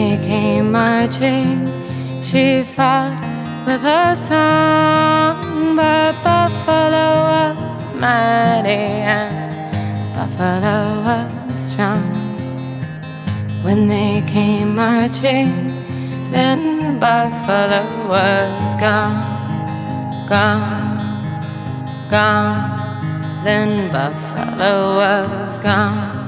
they came marching, she fought with a song. But Buffalo was mighty and Buffalo was strong. When they came marching, then Buffalo was gone, gone, gone. Then Buffalo was gone.